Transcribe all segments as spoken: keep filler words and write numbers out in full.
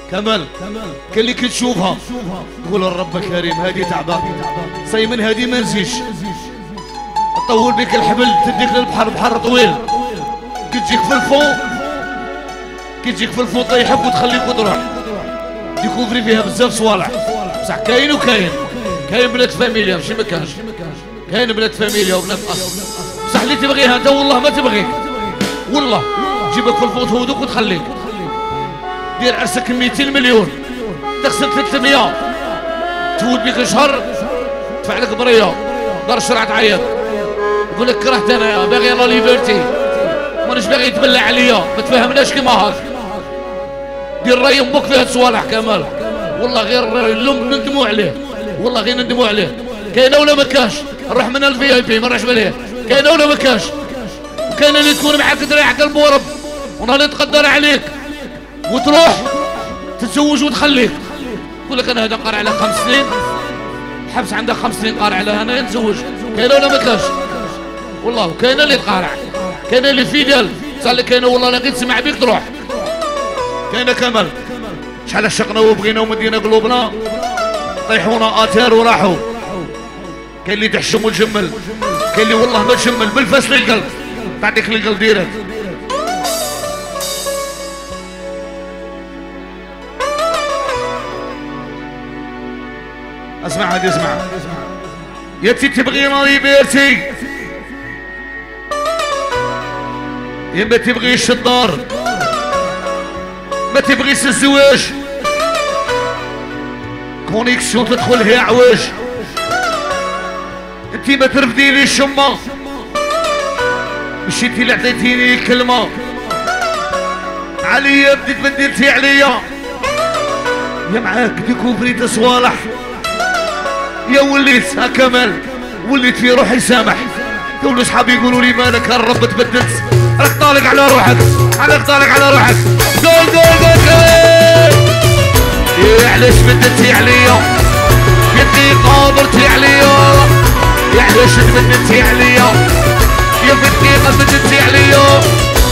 كمال كان اللي كتشوفها تقول الرب كريم هادي تعبان صيمن هادي ما نزيش تطول بك الحبل تديك للبحر بحر طويل كتجيك في الفوق كتجيك في الفوق طيحك وتخليك وتروح ديكوفري فيها بزاف صوالح بصح كاين وكاين كاين بنات فاميليا ماشي ما كانش كاين بنات فاميليا وبنات اصل بصح اللي تبغيها انت والله ما تبغيك والله تجيبك في الفوق تهودك وتخليك دير عرسك مئتين مليون تغسل ثلاثمية تفوت بك شهر تدفع لك بريه دار الشرع تعيط يقول لك كرهت انا باغي لا ليبرتي مانيش باغي يتبلع عليا ما تفهمناش كيما هاك دير راي امك فيها الصوالح كمال والله غير اللوم ندموا عليه والله غير ندموا عليه كاينه ولا ما كاش نروح من الفي اي بي ما نروحش عليه كاينه ولا ما كاش وكاينه اللي تكون معاك دراع قلب ورب ونهار يتقدر عليك وتروح تتزوج وتخليك يقول لك انا هذا قارع على خمس سنين حبس عندك خمس سنين قارع على انا نتزوج كاينه ولا ما كاش والله كاينه اللي تقارع كاينه اللي فيدال صار لك كاينه والله لقيت تسمع بيك تروح كاينه كمال شحال عشقنا وبغينا ومدينا قلوبنا طيحونا اتار وراحوا كاين اللي تحشم وتجمل كاين اللي والله ما تجمل بالفاس للقلب تعطيك للقلب ديرك اسمع هادي اسمع يا تي تبغينا ليبرتي يا ما تبغيش الدار ما تبغيش الزواج كونيكسيون تدخل هي عواج انتي ما ترفديلي الشمة مشيتي اللي عطيتيني كلمة عليا بديت ما ديرتي عليا يا معاك ديكوفري تصوالح يا وليت ها كمال وليت في روحي سامح دول صحابي يقولوا لي مالك الرب تبدلت راك طالق على روحك راك طالق على روحك قول قول قول كمال يا علاش بدلتي عليا يدي قابرتي عليا يا علاش تبدلتي عليا يا في الدقيقة بدلتي عليا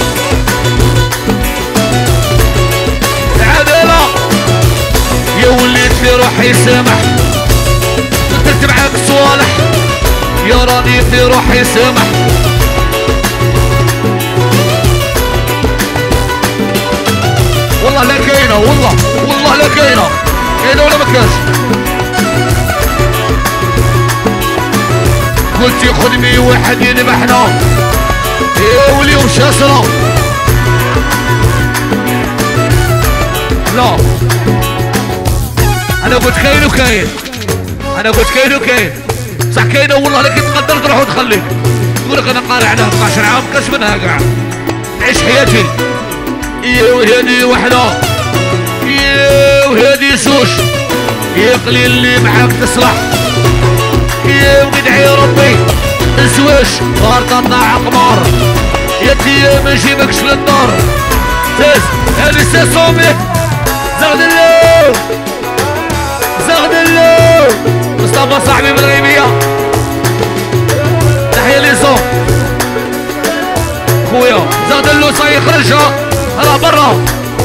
عدالة يا وليت في روحي سامح درت معاك صوالح يا راني في روحي سامح والله لا كاينه والله والله لا كاينه كاينه ولا ما كاش قلتي خدمي واحد يذبحنا يا ولي وش اسرى لا انا قلت كاين وكاين انا قلت كاين وكاين صح كاينه والله لكن تقدر تروح وتخليك تقول لك انا قارع على أربعة عشر عام كاش منها كاع نعيش حياتي يا وهادي وحده يا وهادي سوش يا قليل اللي معاك تصلح يا وندعي ربي الزواج غار طاع قمار يا تي ما نجيبكش للدار تاز هادي سي صومي زغدلو زغدلو مصطفى صاحبي من الغيبيه تحيه لي صوم خويا زغدلو صاي خرجها راه برا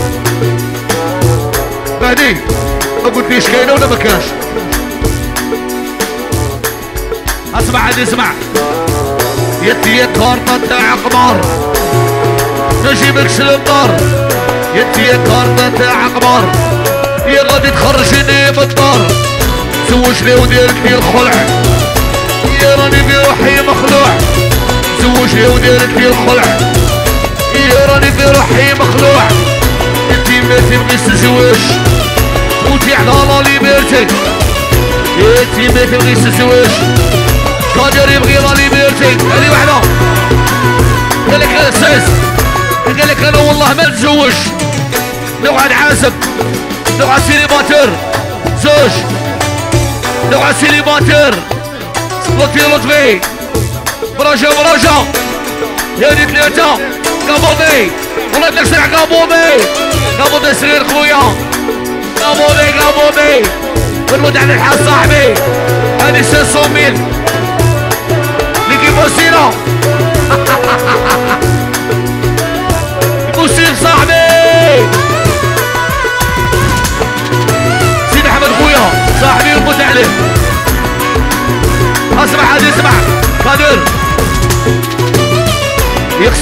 بعدين ما قلتليش كاينه ولا ما كانش اسمع عادي اسمع يدي يا كارطة تاع قمار نجيبكش للدار يدي يا كارطة تاع قمار يا غادي تخرجني من الدار زوجني وديرك لي الخلع يا راني في روحي مخلوع زوجني وديرك لي الخلع يا راني في روحي مخلوع انتي ما تبغيش الزواج فوتي على لا ليبرتي انتي ما تبغيش الزواج قادر يبغي لا ليبرتي هذه وحده قال لك اساس قال لك انا والله ما نتزوج نوعا عازب نوعا سيليباتير زوج نوعا سيليباتير لطفي لطفي برجا برجا هذه ثلاثة كابوضي والله بدك تسرع كابوضي كابوضي صغير خويا كابوضي كابوضي بنود على الحال صاحبي هذه ستمية ميل ليكيب وسيلة وسيل صاحبي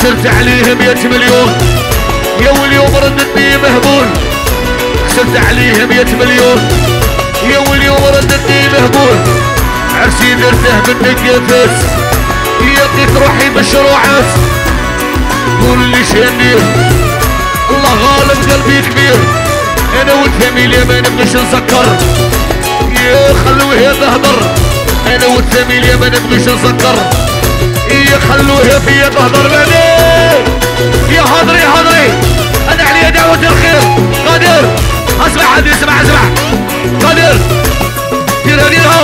خسرت عليه مية مليون يا واليوم ردتني مهبول خسرت عليه مية مليون يا واليوم ردتني مهبول عرسي درته منك يا فاس لقيت روحي مشروعات قول لي شندير الله غالب قلبي كبير انا والفاميليا ما نبغيش نسكر يا خلوها تهدر انا والفاميليا ما نبغيش نسكر يا خلوها فيا تهدر بعدين يا هضري هضري انا عليا دعوة الخير قادر اسمع هذه اسمع اسمع قادر ديرها ديرها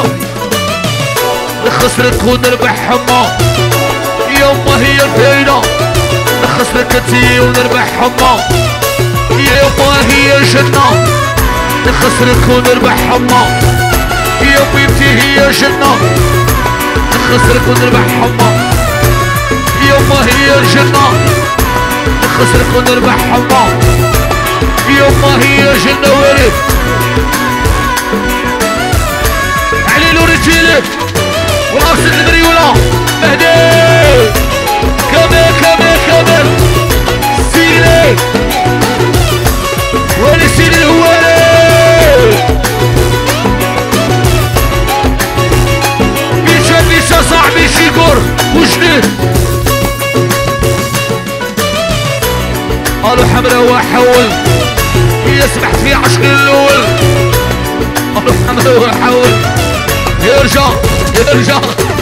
خسرت خون نربح حما يما هي الفايدة خسرت كتي ونربح حما يما هي الجنة خسرت خون نربح حما يما انتي هي الجنة خسرت خون نربح حما يما هي الجنة خسرت خون نربح حما يما هي الجنة وارد علي لو رجيلك وراسك المريولة مهدي كمل كمل كمل سيلي وين سيلي الهوالي بيشا بيشا صاحبي شيكور وجديد قالوا حمرا وحول هي سمحت في عشق الاول قالوا حمرا وحول يرجع يرجع